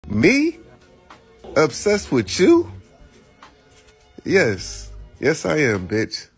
Me? Obsessed with you? Yes. Yes, I am, bitch.